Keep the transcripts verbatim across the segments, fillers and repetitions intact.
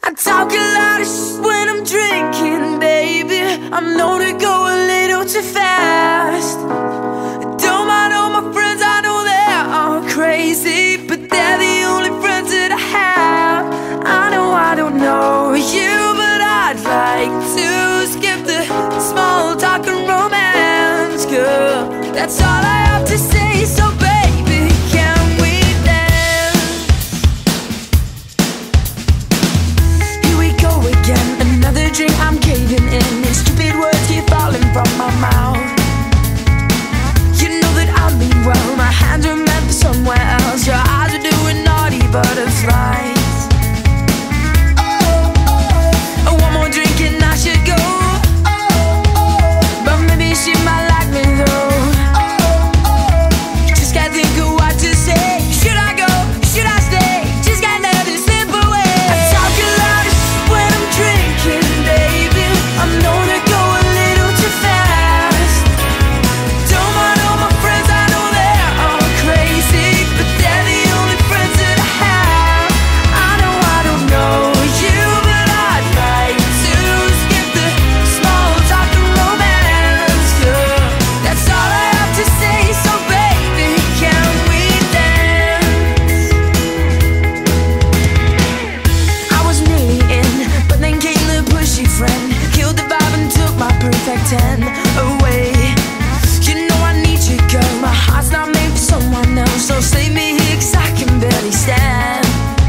I talk a lot of shit when I'm drinking, baby. I'm known to go a little too fast. Don't mind all my friends, I know they're all crazy, but they're the only friends that I have. I know I don't know you, but I'd like to skip the small talk and romance, girl. That's all I have to say, so baby, can we dance? Here we go again, another drink, I'm caving in. These stupid words keep falling from my mouth. You know that I mean well, my hands are meant for somewhere else. Your eyes are doing naughty butterflies. Oh, one more drink and I should go, but maybe she might like me though. Just can't think of what to say. Should I go? Should I stay? Just can't let it slip away. I talk a lot of shit when I'm drinking, baby. I'm known to go a little too fast. Don't mind all my friends, I know they're all crazy, but they're the only friends that I have. I know I don't know you, but I'd like to skip the small talk and romance, girl. That's all I have to say, so baby, can we dance? I was nearly in, but then came the pushy friend, killed the vibe and took my perfect ten away. You know I need you, girl, my heart's not made for someone else, so save me here 'cause I can barely stand.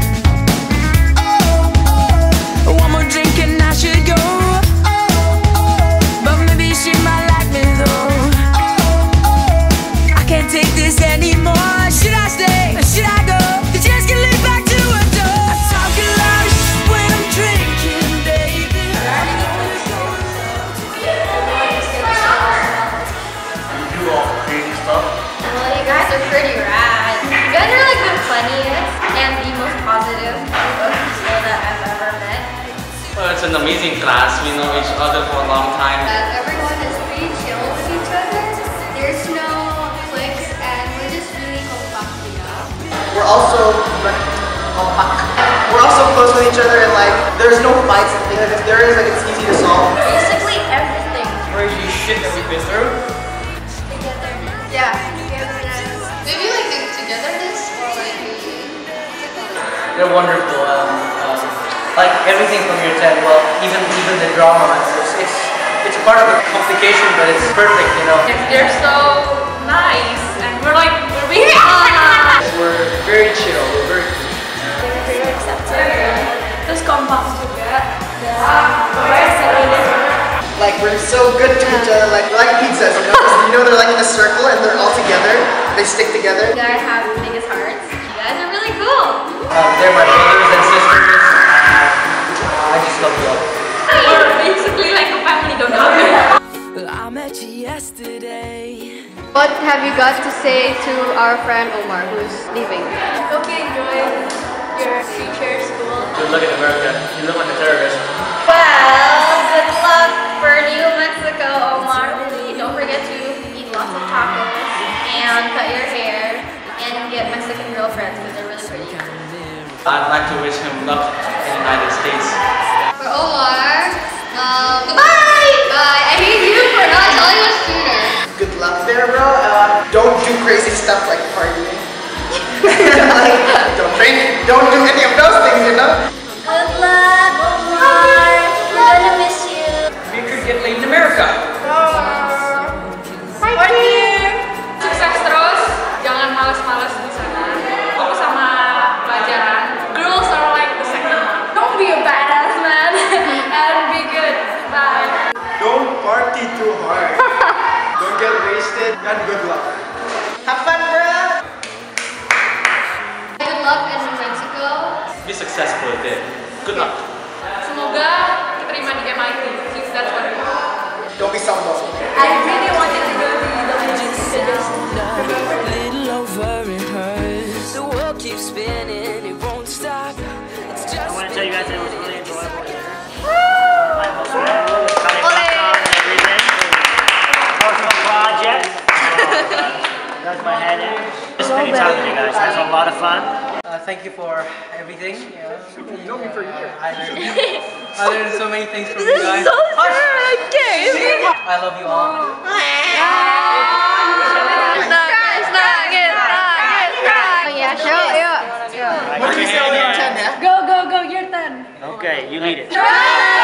One more drink and I should go, but maybe she might like me though. I can't take this anymore. Should I stay or should I go? You just can lead back to a door. I talk a lot of shit when I'm drinking, baby. You do all crazy stuff. Well, you guys are pretty rad. You guys are like the funniest and the most positive people that I've ever met. Well, it's an amazing class. We know each other for a long time. Uh, everyone is pretty chill with each other. There's no cliques and we're just really compact, you know? We're also we're also close with each other, and like there's no fights and things. Like if there is, like it's easy to solve. Basically everything. Crazy shit that we've been through. Together. Yeah, togetherness. Maybe like the togetherness or like the... They're wonderful. Um, um, like everything from your ten. Well, even even the drama. It's it's it's part of the complication, but it's perfect, you know. They're so nice, and we're like, we're being honest. We're very chill. We're very cool. They're very accepting. Just compact juga. Yeah. Like we're so good to each other. Like we're like pizzas, you know. You know they're like in a circle and they're all together. They stick together. You guys have the biggest hearts. You guys are really cool. Um, they're my brothers and sisters. I just love you all. We're basically like a family, don't know. Well, I met you yesterday. What have you got to say to our friend Omar who's leaving? Hope you enjoy your future school. Good luck in America. You look like a terrorist. Well, good luck for New Mexico, Omar. Don't forget to eat lots of tacos and cut your hair and get Mexican girlfriends because they're really pretty. I'd like to wish him luck in the United States. For Omar, um, goodbye! Bye! I hate you for not telling us sooner. Good luck there, bro. Uh, don't do crazy stuff like partying. Like, don't drink. Don't do any of those things, you know. Good luck, Omar. We're gonna miss you. We could get laid in America. Sukses terus, jangan malas-malas di sana. Fokus sama pelajaran. Girls are like the second one. Don't be a badass man and be good. Bye. Don't party too hard. Don't get wasted, and good luck. Have fun, bro. Good luck in New Mexico. Be successful there. Good luck. Semoga diterima di M I T. That's what it is. Don't be someone. I really wanted to go to the university. A little over it hurts. The world keeps spinning, it won't stop. It's just I want to tell you guys that it was really enjoyable here. My most memorable was cutting rock on and everything. Personal project. So, uh, that's my head in. Just spending time with you guys. It was a lot of fun. Uh, thank you for everything. Yeah. You know me for years. I learned, I learned so many things from you guys. So sad, okay. I love you all. Nangis, nangis, nangis, nangis. Oh yeah, show, yuk. What do we say on your ten, yeah? Go, go, go, your turn. Okay, you lead it. Yuk.